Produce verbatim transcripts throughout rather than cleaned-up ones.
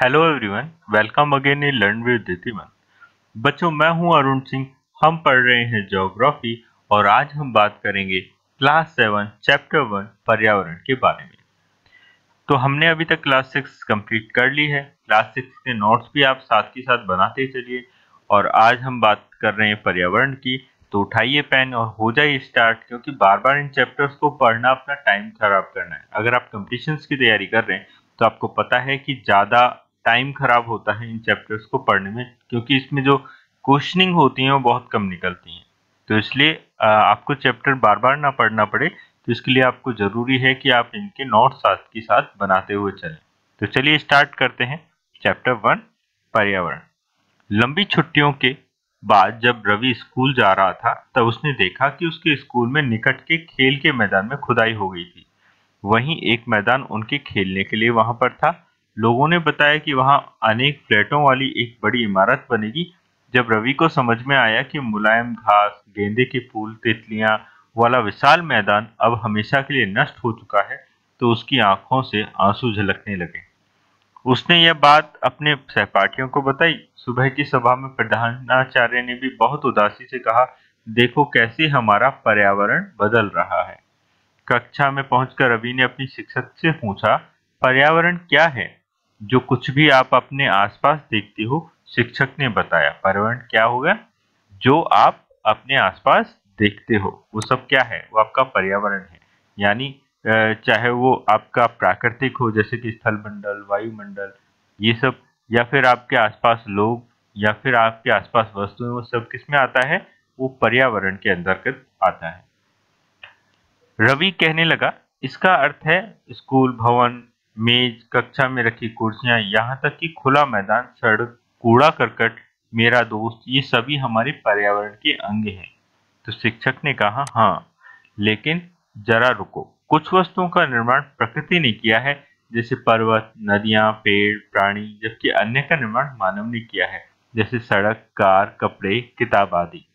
Hello everyone, welcome again in learn with Ditiman. बच्चों, मैं हूं अरुण सिंह। हम पढ़ रहे हैं ज्योग्राफी और आज हम बात करेंगे क्लास सेवन चैप्टर वन पर्यावरण के बारे में। तो हमने अभी तक क्लास सिक्स कंप्लीट कर ली है। क्लास सिक्स के नोट्स भी आप साथ के साथ बनाते चलिए और आज हम बात कर रहे हैं पर्यावरण की। तो उठाइए पेन और हो जाइए स्टार्ट, क्योंकि बार बार इन चैप्टर्स को पढ़ना अपना टाइम खराब करना है। अगर आप कॉम्पिटिशन्स की तैयारी कर रहे हैं तो आपको पता है कि ज़्यादा टाइम खराब होता है इन चैप्टर्स को पढ़ने में, क्योंकि इसमें जो क्वेश्चनिंग होती है वो बहुत कम निकलती हैं। तो इसलिए आ, आपको चैप्टर बार बार ना पढ़ना पड़े, तो इसके लिए आपको जरूरी है कि आप इनके नोट्स साथ के साथ बनाते हुए चलें। तो चलिए स्टार्ट करते हैं चैप्टर वन पर्यावरण। लंबी छुट्टियों के बाद जब रवि स्कूल जा रहा था तब उसने देखा कि उसके स्कूल में निकट के खेल के मैदान में खुदाई हो गई थी। वहीं एक मैदान उनके खेलने के लिए वहां पर था। लोगों ने बताया कि वहां अनेक फ्लैटों वाली एक बड़ी इमारत बनेगी। जब रवि को समझ में आया कि मुलायम घास, गेंदे के फूल, तितलियां वाला विशाल मैदान अब हमेशा के लिए नष्ट हो चुका है, तो उसकी आंखों से आंसू झलकने लगे। उसने यह बात अपने सहपाठियों को बताई। सुबह की सभा में प्रधानाचार्य ने भी बहुत उदासी से कहा, देखो कैसे हमारा पर्यावरण बदल रहा है। कक्षा में पहुंचकर रवि ने अपनी शिक्षक से पूछा, पर्यावरण क्या है? जो कुछ भी आप अपने आसपास देखते हो। शिक्षक ने बताया, पर्यावरण क्या होगा? जो आप अपने आसपास देखते हो वो सब क्या है? वो आपका पर्यावरण है। यानी अ, चाहे वो आपका प्राकृतिक हो, जैसे कि स्थल मंडल, वायुमंडल, ये सब, या फिर आपके आसपास लोग, या फिर आपके आसपास वस्तुएं, वो सब किस में आता है? वो पर्यावरण के अंतर्गत आता है। रवि कहने लगा, इसका अर्थ है स्कूल भवन, मेज, कक्षा में रखी कुर्सियां, यहाँ तक कि खुला मैदान, सड़क, कूड़ा करकट, मेरा दोस्त, ये सभी हमारे पर्यावरण के अंग हैं। तो शिक्षक ने कहा, हाँ, लेकिन जरा रुको, कुछ वस्तुओं का निर्माण प्रकृति ने किया है, जैसे पर्वत, नदियां, पेड़, प्राणी, जबकि अन्य का निर्माण मानव ने किया है, जैसे सड़क, कार, कपड़े, किताब आदि।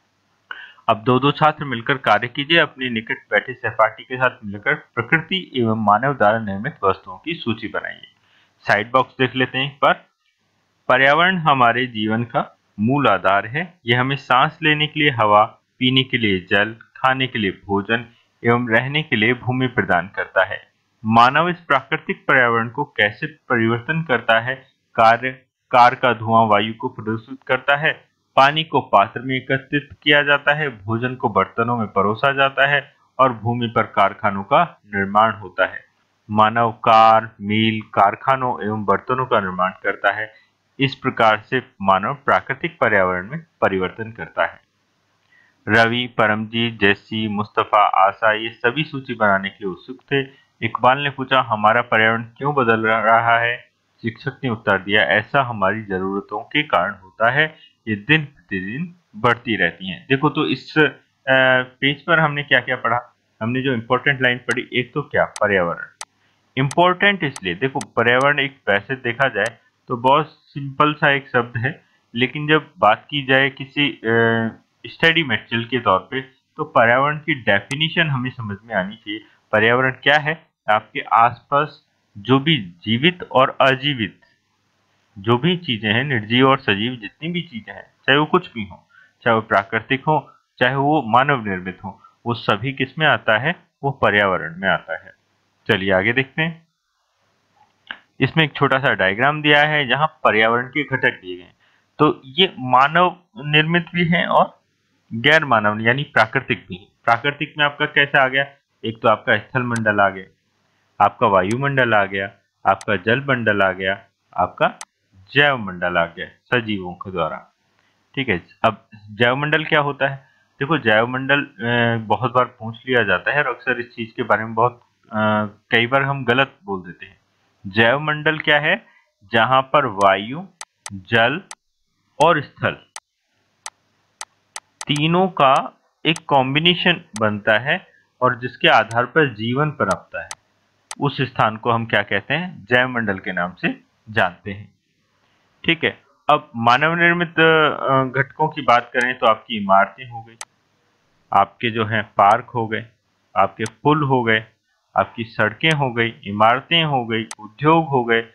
अब दो दो छात्र मिलकर कार्य कीजिए। अपने निकट बैठे सहपाठी के साथ मिलकर प्रकृति एवं मानव द्वारा निर्मित वस्तुओं की सूची बनाइए। साइड बॉक्स देख लेते हैं पर। पर्यावरण हमारे जीवन का मूल आधार है। यह हमें सांस लेने के लिए हवा, पीने के लिए जल, खाने के लिए भोजन एवं रहने के लिए भूमि प्रदान करता है। मानव इस प्राकृतिक पर्यावरण को कैसे परिवर्तन करता है? कार्य कार का धुआं वायु को प्रदूषित करता है, पानी को पात्र में एकत्रित किया जाता है, भोजन को बर्तनों में परोसा जाता है और भूमि पर कारखानों का निर्माण होता है। मानव कार, मील, कारखानों एवं बर्तनों का निर्माण करता है। इस प्रकार से मानव प्राकृतिक पर्यावरण में परिवर्तन करता है। रवि, परमजीत, जैसी, मुस्तफा, आशा ये सभी सूची बनाने के लिए उत्सुक थे। इकबाल ने पूछा, हमारा पर्यावरण क्यों बदल रहा है? शिक्षक ने उत्तर दिया, ऐसा हमारी जरूरतों के कारण होता है। ये दिन प्रतिदिन बढ़ती रहती हैं। देखो, तो इस पेज पर हमने क्या क्या पढ़ा? हमने जो इम्पोर्टेंट लाइन पढ़ी, एक तो क्या, पर्यावरण इम्पोर्टेंट इसलिए, देखो पर्यावरण एक वैसे देखा जाए तो बहुत सिंपल सा एक शब्द है, लेकिन जब बात की जाए किसी स्टडी मटेरियल के तौर पे, तो पर्यावरण की डेफिनेशन हमें समझ में आनी चाहिए। पर्यावरण क्या है? आपके आसपास जो भी जीवित और अजीवित जो भी चीजें हैं, निर्जीव और सजीव जितनी भी चीजें हैं, चाहे वो कुछ भी हो, चाहे वो प्राकृतिक हो, चाहे वो मानव निर्मित हो, वो सभी किस में आता है? वो पर्यावरण में आता है। चलिए आगे देखते हैं। इसमें एक छोटा सा डायग्राम दिया है जहां पर्यावरण के घटक दिए गए हैं। तो ये मानव निर्मित भी हैं और गैर मानव यानी प्राकृतिक भी है। प्राकृतिक में आपका कैसे आ गया? एक तो आपका स्थल मंडल आ गया, आपका वायुमंडल आ गया, आपका जल मंडल आ गया, आपका जैव मंडल आ गया सजीवों के द्वारा। ठीक है, अब जैव मंडल क्या होता है? देखो, जैव मंडल बहुत बार पूछ लिया जाता है और अक्सर इस चीज के बारे में बहुत अ, कई बार हम गलत बोल देते हैं। जैव मंडल क्या है? जहां पर वायु, जल और स्थल तीनों का एक कॉम्बिनेशन बनता है और जिसके आधार पर जीवन पनपता है, उस स्थान को हम क्या कहते हैं? जैव मंडल के नाम से जानते हैं। ठीक है, अब मानव निर्मित अ, घटकों की बात करें तो आपकी इमारतें हो गई, आपके जो हैं पार्क हो गए, आपके पुल हो गए, आपकी सड़कें हो गई, इमारतें हो गई, उद्योग हो गए,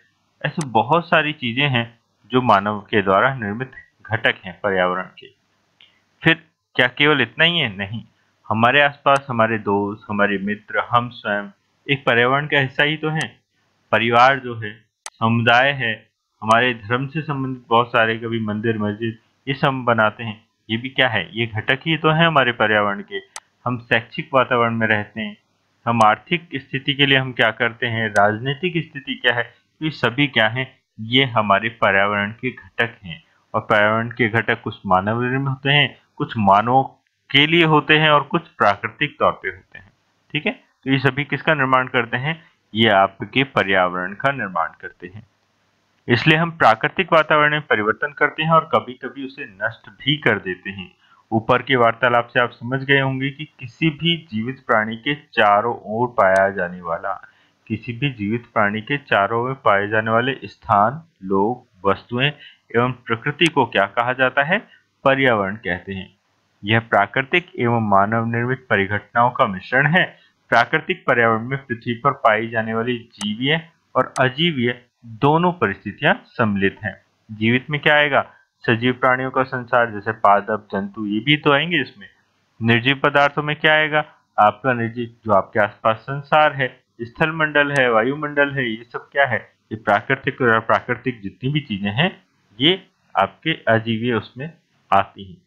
ऐसे बहुत सारी चीजें हैं जो मानव के द्वारा निर्मित घटक हैं पर्यावरण के। फिर क्या केवल इतना ही है? नहीं, हमारे आसपास हमारे दोस्त, हमारे मित्र, हम स्वयं एक पर्यावरण का हिस्सा ही तो हैं। परिवार जो है, समुदाय है, हमारे धर्म से संबंधित बहुत सारे कभी मंदिर, मस्जिद, ये सब बनाते हैं। ये भी क्या है? ये घटक ही तो है हमारे पर्यावरण के। हम शैक्षिक वातावरण में रहते हैं, हम आर्थिक स्थिति के लिए हम क्या करते हैं, राजनीतिक स्थिति क्या है, ये सभी क्या है? ये हमारे पर्यावरण के घटक हैं। और पर्यावरण के घटक कुछ मानव निर्मित होते हैं, कुछ मानवों के लिए होते हैं और कुछ प्राकृतिक तौर पे होते हैं। ठीक है, तो ये सभी किसका निर्माण करते हैं? ये आपके पर्यावरण का निर्माण करते हैं। इसलिए हम प्राकृतिक वातावरण में परिवर्तन करते हैं और कभी-कभी उसे नष्ट भी कर देते हैं। ऊपर की वार्तालाप से आप समझ गए होंगे कि किसी भी जीवित प्राणी के चारों ओर पाया जाने वाला किसी भी जीवित प्राणी के चारों ओर पाए जाने वाले स्थान, लोग, वस्तुएं एवं प्रकृति को क्या कहा जाता है? पर्यावरण कहते हैं। यह प्राकृतिक एवं मानव निर्मित परिघटनाओं का मिश्रण है। प्राकृतिक पर्यावरण में पृथ्वी पर पाई जाने वाली जीवीय और अजीवीय दोनों परिस्थितियां सम्मिलित हैं। जीवित में क्या आएगा? सजीव प्राणियों का संसार, जैसे पादप, जंतु, ये भी तो आएंगे इसमें। निर्जीव पदार्थों में क्या आएगा? आपका निर्जीव जो आपके आसपास संसार है, स्थल मंडल है, वायुमंडल है, ये सब क्या है? ये प्राकृतिक और अप्राकृतिक जितनी भी चीजें हैं, ये आपके अजीवीय उसमें आती हैं।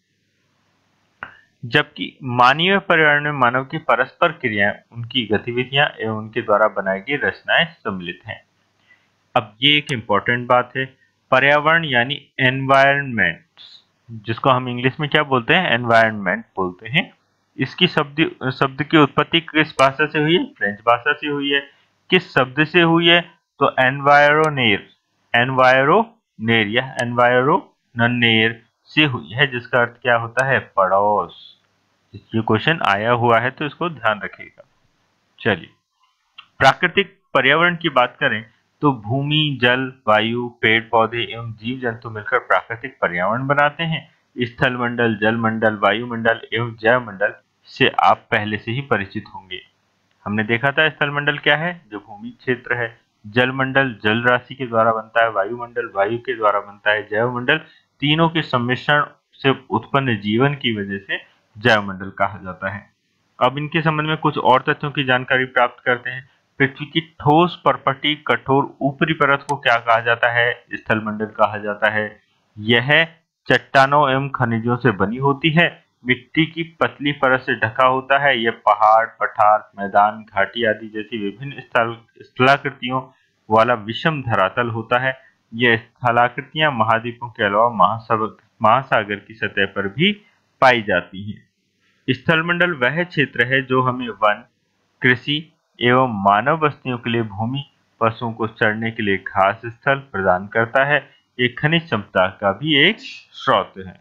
जबकि मानवीय पर्यावरण में मानव की परस्पर क्रियाएं, उनकी गतिविधियां एवं उनके द्वारा बनाई गई रचनाएं सम्मिलित हैं। अब ये एक इम्पॉर्टेंट बात है, पर्यावरण यानी एनवायरनमेंट, जिसको हम इंग्लिश में क्या बोलते हैं? एनवायरनमेंट बोलते हैं। इसकी शब्द शब्द की उत्पत्ति किस भाषा से हुई है? फ्रेंच भाषा से हुई है। किस शब्द से हुई है? तो एनवायरोनेर, एनवायरोनेर या एनवायरोनेर से हुई है, जिसका अर्थ क्या होता है? पड़ोस। ये क्वेश्चन आया हुआ है तो इसको ध्यान रखिएगा। चलिए, प्राकृतिक पर्यावरण की बात करें तो भूमि, जल, वायु, पेड़ पौधे एवं जीव जंतु मिलकर प्राकृतिक पर्यावरण बनाते हैं। स्थल मंडल, जल मंडल, वायुमंडल एवं जैव मंडल से आप पहले से ही परिचित होंगे। हमने देखा था स्थल मंडल क्या है? जो भूमि क्षेत्र है। जल मंडल जल राशि के द्वारा बनता है, वायुमंडल वायु के द्वारा बनता है, जैव मंडल तीनों के सम्मिश्रण से उत्पन्न जीवन की वजह से जैव मंडल कहा जाता है। अब इनके संबंध में कुछ और तथ्यों की जानकारी प्राप्त करते हैं। पृथ्वी की ठोस पर्पटी कठोर ऊपरी परत को क्या कहा जाता है? स्थल मंडल कहा जाता है। यह चट्टानों एवं खनिजों से बनी होती है। मिट्टी की पतली परत से ढका होता है। यह पहाड़, पठार, मैदान, घाटी आदि जैसी विभिन्न स्थल स्थलाकृतियों वाला विषम धरातल होता है। यह स्थलाकृतियां महाद्वीपों के अलावा महासागर महासागर की सतह पर भी पाई जाती हैं। स्थलमंडल वह क्षेत्र है जो हमें वन, कृषि एवं मानव बस्तियों के लिए भूमि, पशुओं को चरने के लिए घास स्थल प्रदान करता है। ये खनिज क्षमता का भी एक स्रोत है।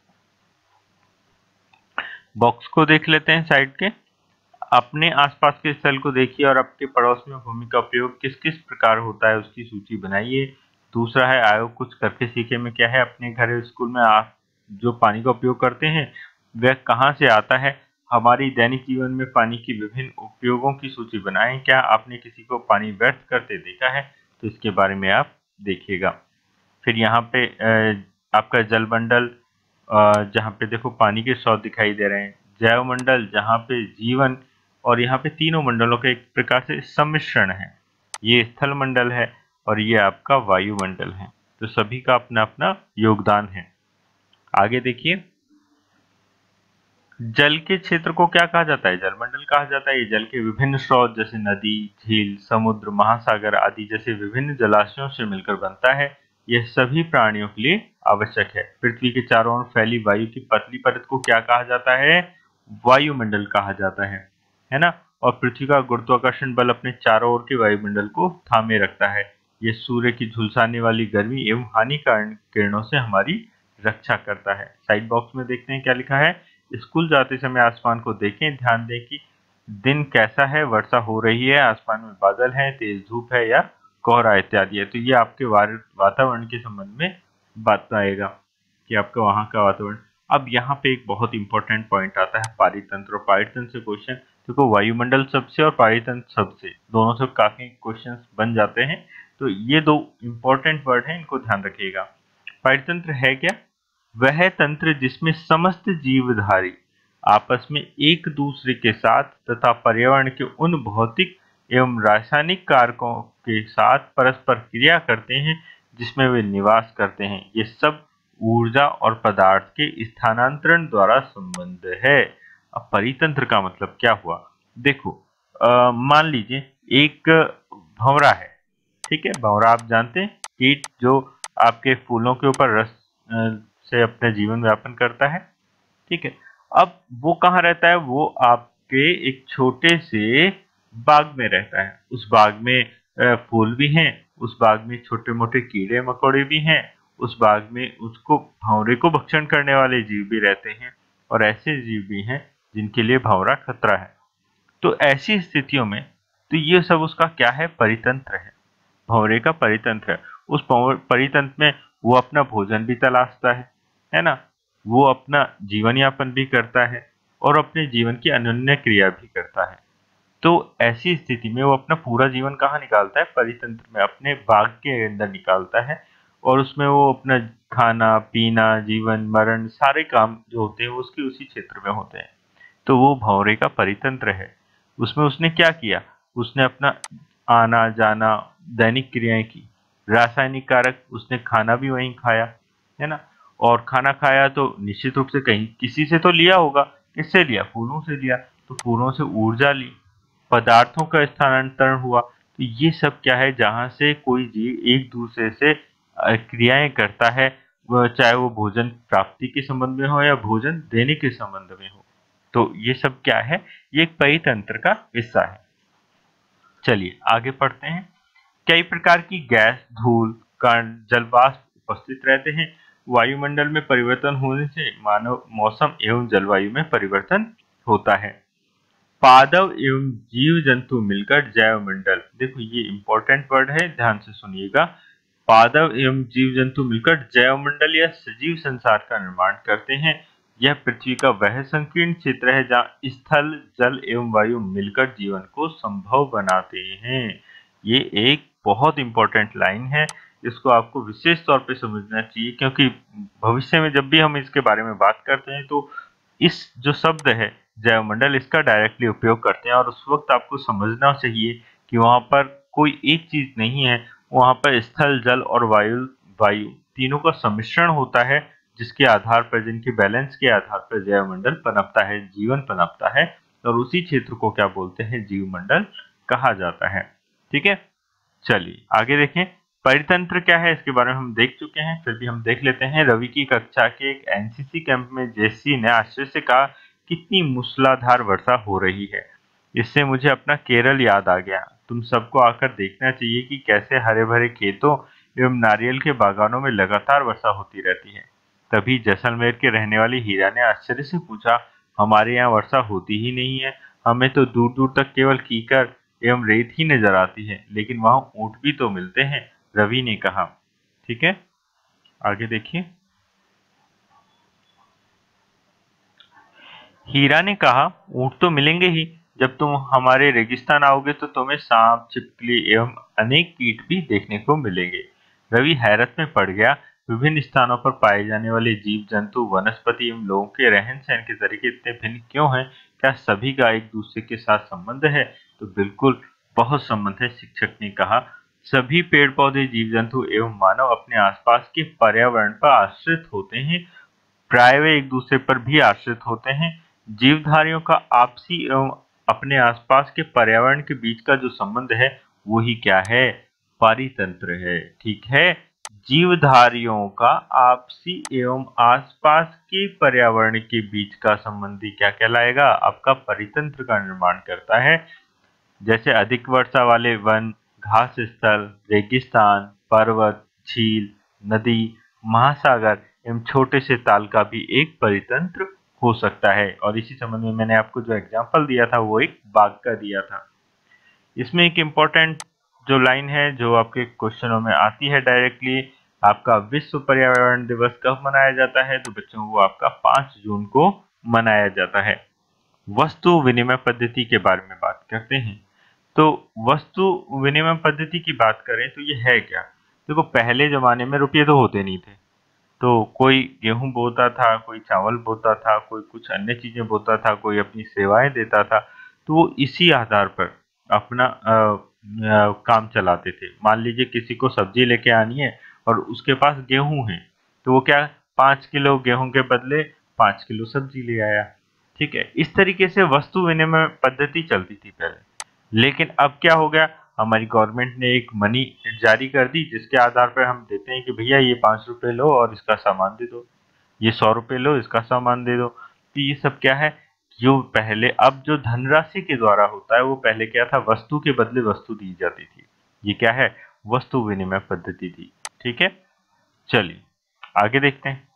बॉक्स को देख लेते हैं साइड के। अपने आसपास के स्थल को देखिए और आपके पड़ोस में भूमि का उपयोग किस किस प्रकार होता है उसकी सूची बनाइए। दूसरा है आयोग कुछ करके सीखे में क्या है? अपने घर स्कूल में आप जो पानी का उपयोग करते हैं वह कहाँ से आता है? हमारी दैनिक जीवन में पानी की विभिन्न उपयोगों की सूची बनाएं। क्या आपने किसी को पानी व्यर्थ करते देखा है? तो इसके बारे में आप देखिएगा। फिर यहाँ पे आपका जल मंडल, जहाँ पे देखो पानी के स्रोत दिखाई दे रहे हैं। जैव मंडल जहाँ पे जीवन, और यहाँ पे तीनों मंडलों का एक प्रकार से सम्मिश्रण है। ये स्थल मंडल है और ये आपका वायुमंडल है। तो सभी का अपना अपना योगदान है। आगे देखिए, जल के क्षेत्र को क्या कहा जाता है? जलमंडल कहा जाता है। ये जल के विभिन्न स्रोत जैसे नदी, झील, समुद्र, महासागर आदि जैसे विभिन्न जलाशयों से मिलकर बनता है। यह सभी प्राणियों के लिए आवश्यक है। पृथ्वी के चारों ओर फैली वायु की पतली परत को क्या कहा जाता है? वायुमंडल कहा जाता है, है ना। और पृथ्वी का गुरुत्वाकर्षण बल अपने चारों ओर के वायुमंडल को थामे रखता है। यह सूर्य की झुलसाने वाली गर्मी एवं हानिकारक किरणों से हमारी रक्षा करता है। साइड बॉक्स में देखते हैं क्या लिखा है। स्कूल जाते समय आसमान को देखें, ध्यान दें कि दिन कैसा है, वर्षा हो रही है, आसमान में बादल है, तेज धूप है या कोहरा इत्यादि है। तो ये आपके वातावरण के संबंध में बात आएगा कि आपका वहां का वातावरण। अब यहाँ पे एक बहुत इंपॉर्टेंट पॉइंट आता है पारितंत्र। और पारितंत्र से क्वेश्चन देखो, वायुमंडल सबसे और पारितंत्र सबसे, दोनों से काफी क्वेश्चंस बन जाते हैं। तो ये दो इंपॉर्टेंट वर्ड हैं, इनको ध्यान रखिएगा। परितंत्र है क्या? वह तंत्र जिसमें समस्त जीवधारी आपस में एक दूसरे के साथ तथा पर्यावरण के उन भौतिक एवं रासायनिक कारकों के साथ परस्पर क्रिया करते हैं जिसमें वे निवास करते हैं। ये सब ऊर्जा और पदार्थ के स्थानांतरण द्वारा संबंध है। अब परितंत्र का मतलब क्या हुआ? देखो, अ, मान लीजिए एक भंवरा है, ठीक है। भंवरा आप जानते हैं, कीट जो आपके फूलों के ऊपर रस अ, से अपने जीवन यापन करता है, ठीक है। अब वो कहाँ रहता है? वो आपके एक छोटे से बाग में रहता है। उस बाग में अ, फूल भी हैं, उस बाग में छोटे मोटे कीड़े मकोड़े भी हैं, उस बाग में उसको भंवरे को भक्षण करने वाले जीव भी रहते हैं, और ऐसे जीव भी हैं जिनके लिए भंवरा खतरा है। तो ऐसी स्थितियों में तो ये सब उसका क्या है? परितंत्र है, भंवरे का परितंत्र है। उस भंवर- परितंत्र में वो अपना भोजन भी तलाशता है है ना, वो अपना जीवन यापन भी करता है और अपने जीवन की अनन्य क्रिया भी करता है। तो ऐसी स्थिति में वो अपना पूरा जीवन कहाँ निकालता है? परितंत्र में, अपने बाग के अंदर निकालता है, और उसमें वो अपना खाना पीना जीवन मरण सारे काम जो होते हैं वो उसके उसी क्षेत्र में होते हैं। तो वो भंवरे का परितंत्र है। उसमें उसने क्या किया? उसने अपना आना जाना दैनिक क्रियाएं की, रासायनिक कारक, उसने खाना भी वहीं खाया, है ना। और खाना खाया तो निश्चित रूप से कहीं किसी से तो लिया होगा। किससे लिया? फूलों से लिया। तो फूलों से ऊर्जा ली, पदार्थों का स्थानांतरण हुआ। तो ये सब क्या है? जहां से कोई जीव एक दूसरे से अ, क्रियाएं करता है, वह चाहे वो भोजन प्राप्ति के संबंध में हो या भोजन देने के संबंध में हो। तो ये सब क्या है? ये एक परितंत्र का हिस्सा है। चलिए आगे पढ़ते हैं। कई प्रकार की गैस, धूल, कण, जलवाष्प उपस्थित रहते हैं। वायुमंडल में परिवर्तन होने से मानव मौसम एवं जलवायु में परिवर्तन होता है। पादव एवं जीव जंतु मिलकर जैव मंडल, देखो ये इंपॉर्टेंट वर्ड है, ध्यान से सुनिएगा। पादव एवं जीव जंतु मिलकर जैव मंडल या सजीव संसार का निर्माण करते हैं। यह पृथ्वी का वह संकीर्ण क्षेत्र है जहाँ स्थल, जल एवं वायु मिलकर जीवन को संभव बनाते हैं। ये एक बहुत इंपॉर्टेंट लाइन है, इसको आपको विशेष तौर पे समझना चाहिए, क्योंकि भविष्य में जब भी हम इसके बारे में बात करते हैं तो इस जो शब्द है जैवमंडल, इसका डायरेक्टली उपयोग करते हैं। और उस वक्त आपको समझना चाहिए कि वहां पर कोई एक चीज नहीं है, वहां पर स्थल, जल और वायु वायु तीनों का सम्मिश्रण होता है, जिसके आधार पर, जिनके बैलेंस के आधार पर जैवमंडल पनपता है, जीवन पनपता है। और उसी क्षेत्र को क्या बोलते हैं? जीवमंडल कहा जाता है। ठीक है, चलिए आगे देखें। परितंत्र क्या है इसके बारे में हम देख चुके हैं, फिर भी हम देख लेते हैं। रवि की कक्षा के एक एनसीसी कैंप में जेसी ने आश्चर्य से कहा, कितनी मूसलाधार वर्षा हो रही है, इससे मुझे अपना केरल याद आ गया। तुम सबको आकर देखना चाहिए कि कैसे हरे भरे खेतों एवं नारियल के बागानों में लगातार वर्षा होती रहती है। तभी जैसलमेर के रहने वाली हीरा ने आश्चर्य से पूछा, हमारे यहाँ वर्षा होती ही नहीं है, हमें तो दूर दूर तक केवल कीकर एवं रेत ही नजर आती है, लेकिन वहां ऊंट भी तो मिलते हैं, रवि ने कहा। ठीक है, आगे देखिए। हीरा ने कहा, ऊंट तो मिलेंगे ही, जब तुम हमारे रेगिस्तान आओगे तो तुम्हें सांप, छिपकली एवं अनेक कीट भी देखने को मिलेंगे। रवि हैरत में पड़ गया। विभिन्न स्थानों पर पाए जाने वाले जीव जंतु, वनस्पति एवं लोगों के रहन सहन के तरीके इतने भिन्न क्यों हैं? क्या सभी का एक दूसरे के साथ संबंध है? तो बिल्कुल, बहुत संबंध है। शिक्षक ने कहा, सभी पेड़ पौधे, जीव जंतु एवं मानव अपने आसपास के पर्यावरण पर आश्रित होते हैं, प्राय वे एक दूसरे पर भी आश्रित होते हैं। जीवधारियों का आपसी एवं अपने आसपास के पर्यावरण के बीच का जो संबंध है, वो ही क्या है? पारितंत्र है। ठीक है, जीवधारियों का आपसी एवं आसपास के पर्यावरण के बीच का संबंधी क्या कहलाएगा? आपका परितंत्र का निर्माण करता है। जैसे अधिक वर्षा वाले वन, घास स्थल, रेगिस्तान, पर्वत, झील, नदी, महासागर एवं छोटे से ताल का भी एक परितंत्र हो सकता है। और इसी संबंध में मैंने आपको जो एग्जाम्पल दिया था वो एक बाघ का दिया था। इसमें एक इम्पोर्टेंट जो लाइन है जो आपके क्वेश्चनों में आती है डायरेक्टली, आपका विश्व पर्यावरण दिवस कब मनाया जाता है? तो बच्चों वो आपका पांच जून को मनाया जाता है। वस्तु विनिमय पद्धति के बारे में बात करते हैं। तो वस्तु विनिमय पद्धति की बात करें तो ये है क्या? देखो, पहले जमाने में रुपये तो होते नहीं थे, तो कोई गेहूं बोता था, कोई चावल बोता था, कोई कुछ अन्य चीजें बोता था, कोई अपनी सेवाएं देता था, तो वो इसी आधार पर अपना अ, अ, काम चलाते थे। मान लीजिए किसी को सब्जी लेके आनी है और उसके पास गेहूं है, तो वो क्या, पाँच किलो गेहूं के बदले पाँच किलो सब्जी ले आया। ठीक है, इस तरीके से वस्तु विनिमय पद्धति चलती थी पहले। लेकिन अब क्या हो गया, हमारी गवर्नमेंट ने एक मनी जारी कर दी, जिसके आधार पर हम देते हैं कि भैया ये पाँच रुपए लो और इसका सामान दे दो, ये सौ रुपए लो, इसका सामान दे दो। तो ये सब क्या है, जो पहले, अब जो धनराशि के द्वारा होता है, वो पहले क्या था, वस्तु के बदले वस्तु दी जाती थी। ये क्या है, वस्तु विनिमय पद्धति थी। ठीक है, चलिए आगे देखते हैं।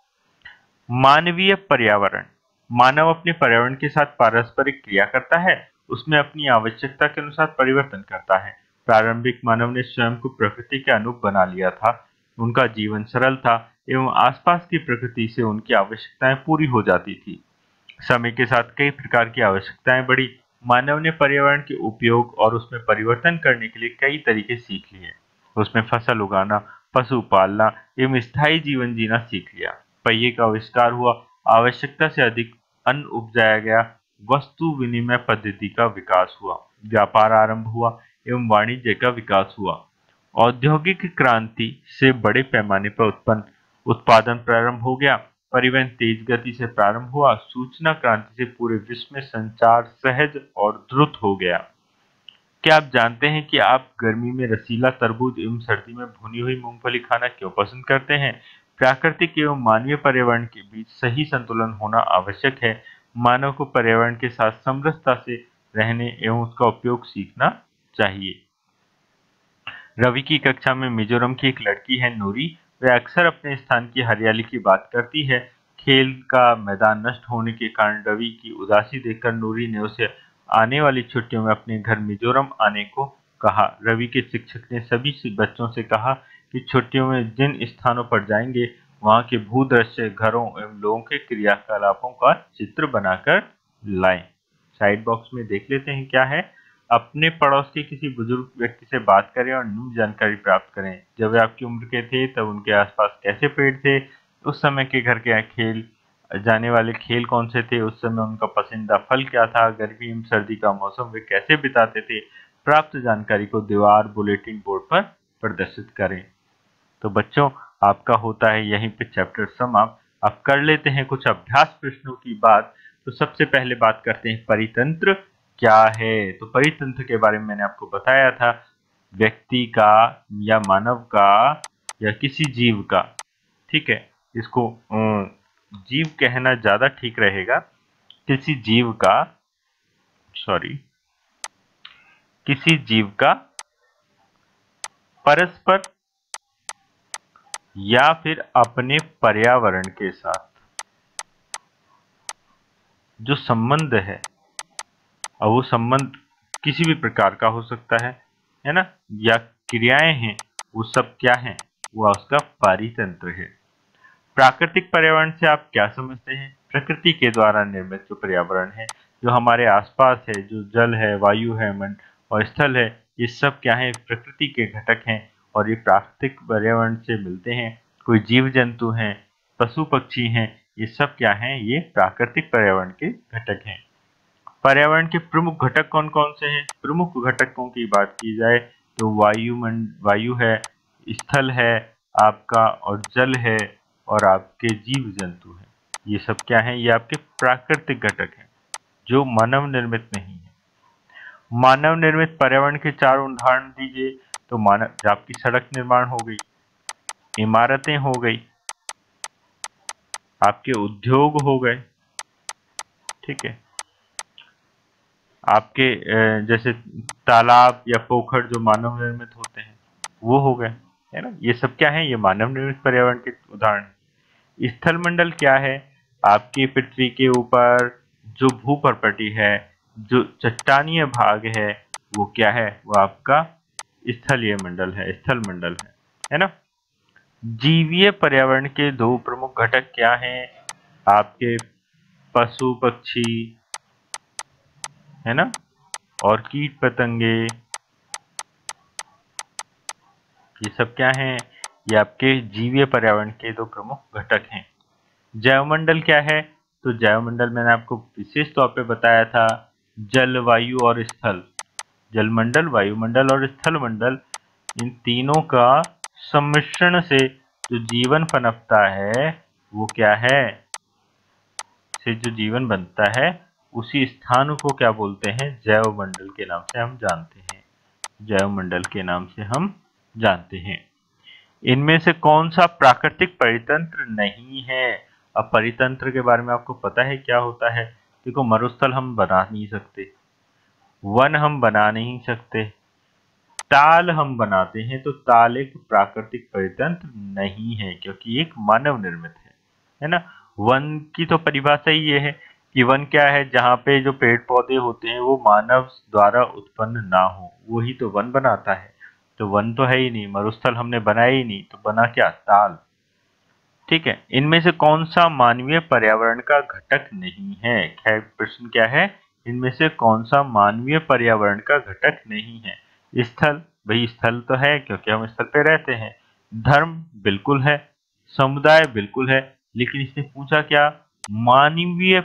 मानवीय पर्यावरण। मानव अपने पर्यावरण के साथ पारस्परिक क्रिया करता है, उसमें अपनी आवश्यकता के अनुसार परिवर्तन करता है। प्रारंभिक मानव ने स्वयं को प्रकृति के अनुरूप बना लिया था। उनका जीवन सरल था एवं आसपास की प्रकृति से उनकी आवश्यकताएं पूरी हो जाती थी। समय के साथ कई प्रकार की आवश्यकताएं बढ़ी। मानव ने पर्यावरण के उपयोग और उसमें परिवर्तन करने के लिए कई तरीके सीख लिए। उसमें फसल उगाना, पशु पालना एवं स्थायी जीवन जीना सीख लिया। पहिए का आविष्कार हुआ, आवश्यकता से अधिक अन्न उपजाया गया, वस्तु विनिमय पद्धति का विकास हुआ, व्यापार आरंभ हुआ एवं वाणिज्य का विकास हुआ। औद्योगिक क्रांति से बड़े पैमाने पर उत्पन्न उत्पादन प्रारंभ हो गया। परिवहन तेज गति से प्रारंभ हुआ। सूचना क्रांति से पूरे विश्व में संचार सहज और द्रुत हो गया। क्या आप जानते हैं कि आप गर्मी में रसीला तरबूज एवं सर्दी में भुनी हुई मूंगफली खाना क्यों पसंद करते हैं? प्राकृतिक एवं मानवीय पर्यावरण के बीच सही संतुलन होना आवश्यक है। मानव को पर्यावरण के साथ समरसता से रहने एवं उसका उपयोग सीखना चाहिए। रवि की कक्षा में मिजोरम की एक लड़की है नूरी। वह अक्सर अपने स्थान की हरियाली की बात करती है। खेल का मैदान नष्ट होने के कारण रवि की उदासी देखकर नूरी ने उसे आने वाली छुट्टियों में अपने घर मिजोरम आने को कहा। रवि के शिक्षक ने सभी बच्चों से कहा कि छुट्टियों में जिन स्थानों पर जाएंगे, वहां के भूदृश्य, घरों एवं लोगों के क्रियाकलापों का चित्र बनाकर लाएं। साइड बॉक्स में देख लेते हैं क्या है। अपने पड़ोस के किसी बुजुर्ग व्यक्ति से बात करें और न्यूज़ जानकारी प्राप्त करें। जब वे आपकी उम्र के थे तब उनके आसपास कैसे पेड़ थे, उस समय के घर के खेल जाने वाले खेल कौन से थे, उस समय उनका पसंदीदा फल क्या था, गर्मी एवं सर्दी का मौसम वे कैसे बिताते थे। प्राप्त जानकारी को दीवार बुलेटिन बोर्ड पर प्रदर्शित करें। तो बच्चों, आपका होता है यहीं पे चैप्टर समाप्त। अब कर लेते हैं कुछ अभ्यास प्रश्नों की बात। तो सबसे पहले बात करते हैं परितंत्र क्या है। तो परितंत्र के बारे में मैंने आपको बताया था, व्यक्ति का या मानव का या किसी जीव का। ठीक है, इसको जीव कहना ज्यादा ठीक रहेगा। किसी जीव का, सॉरी, किसी जीव का परस्पर या फिर अपने पर्यावरण के साथ जो संबंध है, और वो संबंध किसी भी प्रकार का हो सकता है है ना, या क्रियाएं हैं, वो सब क्या है, वो उसका पारितंत्र है। प्राकृतिक पर्यावरण से आप क्या समझते हैं? प्रकृति के द्वारा निर्मित जो पर्यावरण है, जो हमारे आसपास है, जो जल है, वायु है, मन और स्थल है, ये सब क्या है, प्रकृति के घटक हैं और ये प्राकृतिक पर्यावरण से मिलते हैं। कोई जीव जंतु हैं, पशु पक्षी हैं, ये सब क्या हैं, ये प्राकृतिक पर्यावरण के घटक हैं। पर्यावरण के प्रमुख घटक कौन कौन से हैं? प्रमुख घटकों की बात की जाए तो वायुमंड वायु है, स्थल है आपका, और जल है, और आपके जीव जंतु हैं। ये सब क्या हैं? ये आपके प्राकृतिक घटक हैं जो मानव निर्मित नहीं है। मानव निर्मित पर्यावरण के चार उदाहरण दीजिए। तो मानव आपकी सड़क निर्माण हो गई, इमारतें हो गई, आपके उद्योग हो गए, ठीक है, आपके जैसे तालाब या पोखर जो मानव निर्मित होते हैं वो हो गए, है ना। ये सब क्या है? ये मानव निर्मित पर्यावरण के उदाहरण हैं। स्थल मंडल क्या है? आपकी पृथ्वी के ऊपर जो भूपर्पटी है, जो चट्टानीय भाग है, वो क्या है? वो आपका स्थलीय मंडल है, स्थल मंडल है, है ना। जीवीय पर्यावरण के दो प्रमुख घटक क्या हैं? आपके पशु पक्षी, है ना, और कीट पतंगे, ये सब क्या हैं? ये आपके जीवीय पर्यावरण के दो प्रमुख घटक हैं। जैवमंडल क्या है? तो जैवमंडल मैंने आपको विशेष तौर पे बताया था, जल, वायु और स्थल। जलमंडल, वायुमंडल और स्थलमंडल, इन तीनों का सम्मिश्रण से जो जीवन पनपता है वो क्या है? से जो जीवन बनता है उसी स्थान को क्या बोलते हैं? जैवमंडल के नाम से हम जानते हैं। जैवमंडल के नाम से हम जानते हैं। इनमें से कौन सा प्राकृतिक परितंत्र नहीं है? अब परितंत्र के बारे में आपको पता है क्या होता है? देखो, मरुस्थल हम बना नहीं सकते, वन हम बना नहीं सकते, ताल हम बनाते हैं, तो ताल एक प्राकृतिक परितंत्र नहीं है क्योंकि एक मानव निर्मित है, है ना। वन की तो परिभाषा ही ये है कि वन क्या है? जहाँ पे जो पेड़ पौधे होते हैं वो मानव द्वारा उत्पन्न ना हो, वही तो वन बनाता है। तो वन तो है ही नहीं, मरुस्थल हमने बनाया ही नहीं, तो बना क्या? ताल। ठीक है। इनमें से कौन सा मानवीय पर्यावरण का घटक नहीं है? खैर, प्रश्न क्या है? इनमें से कौन सा मानवीय पर्यावरण का घटक नहीं है? स्थल, भाई स्थल तो है क्योंकि हम स्थल पे रहते हैं। धर्म बिल्कुल है, समुदाय बिल्कुल है, लेकिन इसने पूछा क्या? मानवीय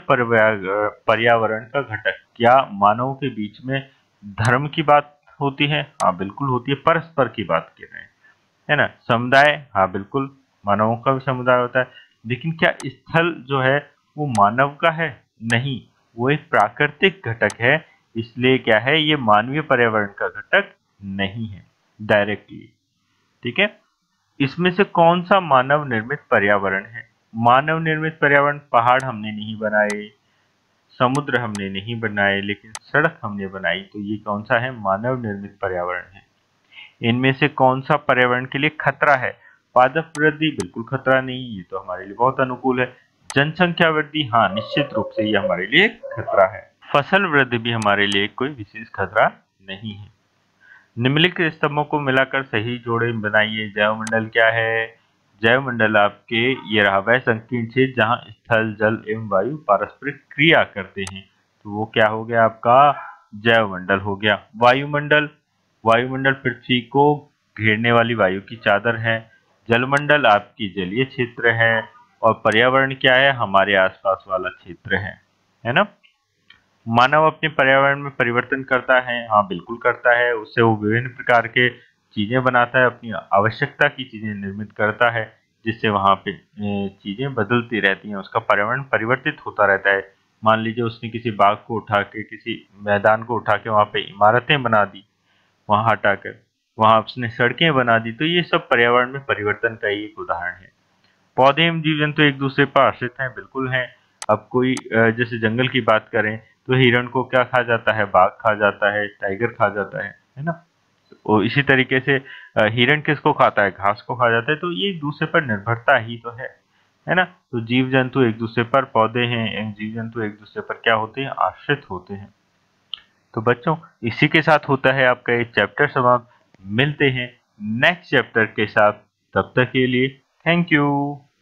पर्यावरण का घटक। क्या मानवों के बीच में धर्म की बात होती है? हाँ बिल्कुल होती है, परस्पर की बात कर रहे हैं, है ना। समुदाय, हाँ बिल्कुल, मानवों का भी समुदाय होता है, लेकिन क्या स्थल जो है वो मानव का है? नहीं, वो एक प्राकृतिक घटक है, इसलिए क्या है? ये मानवीय पर्यावरण का घटक नहीं है डायरेक्टली। ठीक है। इसमें से कौन सा मानव निर्मित पर्यावरण है? मानव निर्मित पर्यावरण, पहाड़ हमने नहीं बनाए, समुद्र हमने नहीं बनाए, लेकिन सड़क हमने बनाई, तो ये कौन सा है? मानव निर्मित पर्यावरण है। इनमें से कौन सा पर्यावरण के लिए खतरा है? पादप वृद्धि बिल्कुल खतरा नहीं, ये तो हमारे लिए बहुत अनुकूल है। जनसंख्या वृद्धि, हाँ निश्चित रूप से ये हमारे लिए खतरा है। फसल वृद्धि भी हमारे लिए कोई विशेष खतरा नहीं है। निम्नलिखित स्तंभों को मिलाकर सही जोड़े बनाइए। जैवमंडल क्या है? जैवमंडल आपके ये रहा वह संकीर्ण क्षेत्र जहाँ स्थल, जल एवं वायु पारस्परिक क्रिया करते हैं, तो वो क्या हो गया आपका? जैवमंडल हो गया। वायुमंडल, वायुमंडल पृथ्वी को घेरने वाली वायु की चादर है। जलमंडल आपकी जलीय क्षेत्र है। और पर्यावरण क्या है? हमारे आसपास वाला क्षेत्र है, है ना। मानव अपने पर्यावरण में परिवर्तन करता है, हाँ बिल्कुल करता है। उससे वो विभिन्न प्रकार के चीजें बनाता है, अपनी आवश्यकता की चीजें निर्मित करता है, जिससे वहां पे चीजें बदलती रहती हैं, उसका पर्यावरण परिवर्तित होता रहता है। मान लीजिए उसने किसी बाग को उठा के, किसी मैदान को उठा के वहां पे इमारतें बना दी, वहां हटाकर वहां उसने सड़कें बना दी, तो ये सब पर्यावरण में परिवर्तन का ही एक उदाहरण है। पौधे एवं जीव जंतु एक दूसरे पर आश्रित हैं, बिल्कुल हैं। अब कोई जैसे जंगल की बात करें तो हिरण को क्या खा जाता है? बाघ खा जाता है, टाइगर खा जाता है, है ना। और इसी तरीके से हिरण किसको खाता है? घास को खा जाता है। तो ये एक दूसरे पर निर्भरता ही तो है, है ना। तो जीव जंतु एक दूसरे पर, पौधे हैं एवं जीव जंतु एक दूसरे पर क्या होते हैं? आश्रित होते हैं। तो बच्चों, इसी के साथ होता है आपका ये चैप्टर समाप्त। मिलते हैं नेक्स्ट चैप्टर के साथ, तब तक के लिए थैंक यू।